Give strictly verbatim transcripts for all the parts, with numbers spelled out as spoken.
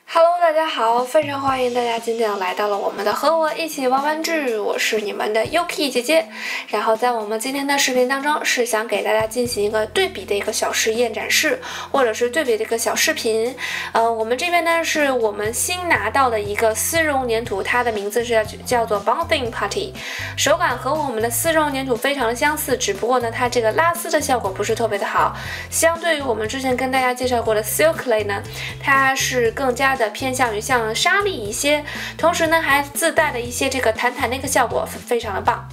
Hello， 大家好，非常欢迎大家今天来到了我们的和我一起玩玩具，我是你们的 Yuki 姐姐。然后在我们今天的视频当中，是想给大家进行一个对比的一个小实验展示，或者是对比的一个小视频。呃，我们这边呢是我们新拿到的一个丝绒粘土，它的名字是叫叫做 Bonding Party， 手感和我们的丝绒粘土非常的相似，只不过呢它这个拉丝的效果不是特别的好。相对于我们之前跟大家介绍过的 Silk Clay 呢，它是更加的偏向于像沙粒一些，同时呢还自带了一些这个弹弹的一个效果，非常的棒。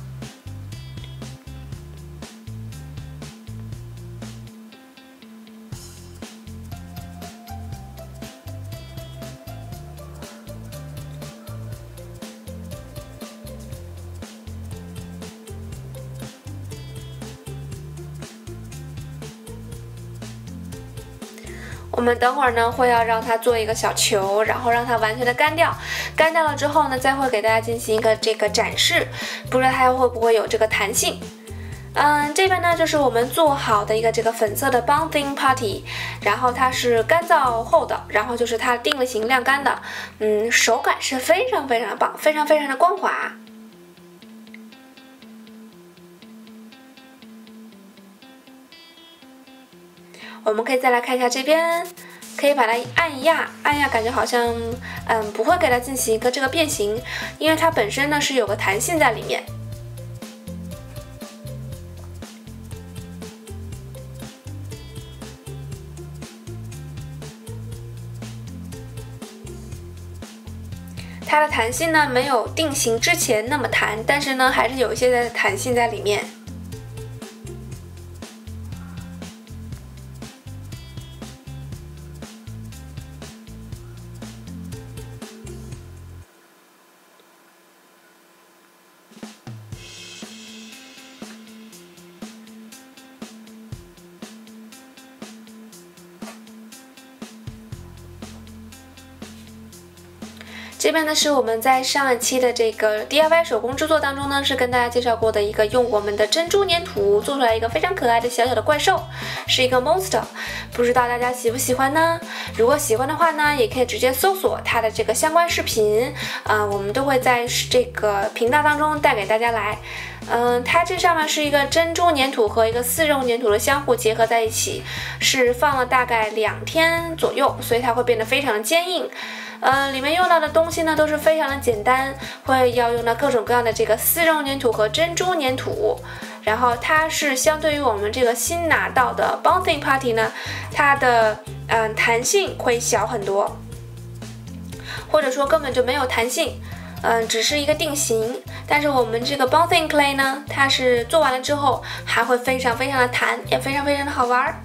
我们等会儿呢会要让它做一个小球，然后让它完全的干掉。干掉了之后呢，再会给大家进行一个这个展示，不知道它会不会有这个弹性。嗯，这边呢就是我们做好的一个这个粉色的 Bonding Party， 然后它是干燥后的，然后就是它定了型晾干的。嗯，手感是非常非常的棒，非常非常的光滑。我们可以再来看一下这边，可以把它按一压，按一压感觉好像，嗯，不会给它进行一个这个变形，因为它本身呢是有个弹性在里面。它的弹性呢没有定型之前那么弹，但是呢还是有一些的弹性在里面。这边呢是我们在上一期的这个 D I Y 手工制作当中呢，是跟大家介绍过的一个用我们的珍珠粘土做出来一个非常可爱的小小的怪兽，是一个 monster， 不知道大家喜不喜欢呢？如果喜欢的话呢，也可以直接搜索它的这个相关视频，啊、呃，我们都会在这个频道当中带给大家来。嗯、呃，它这上面是一个珍珠粘土和一个丝绒粘土的相互结合在一起，是放了大概两天左右，所以它会变得非常的坚硬。呃，里面用到的东西呢都是非常的简单，会要用到各种各样的这个丝绒粘土和珍珠粘土。然后它是相对于我们这个新拿到的 Bonding Party 呢，它的嗯、呃、弹性会小很多，或者说根本就没有弹性，嗯、呃，只是一个定型。但是我们这个 Bonding Clay 呢，它是做完了之后还会非常非常的弹，也非常非常的好玩。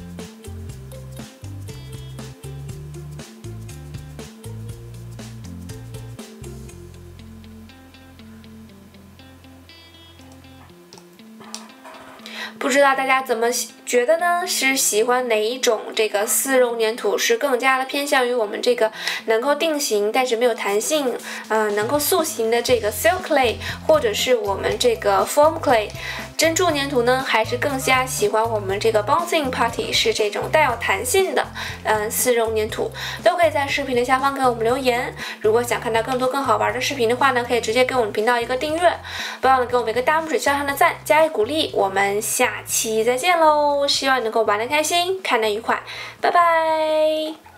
不知道大家怎么觉得呢？是喜欢哪一种这个丝绒粘土是更加的偏向于我们这个能够定型但是没有弹性，呃，能够塑形的这个 Silk Clay， 或者是我们这个 Foam Clay 珍珠粘土呢？还是更加喜欢我们这个 Bonding Party 是这种带有弹性的，嗯、呃，丝绒粘土？都可以在视频的下方给我们留言。如果想看到更多更好玩的视频的话呢，可以直接给我们频道一个订阅，不忘了给我们一个大拇指向上的赞，加以鼓励。我们下期再见喽！希望你能够玩得开心，看得愉快，拜拜。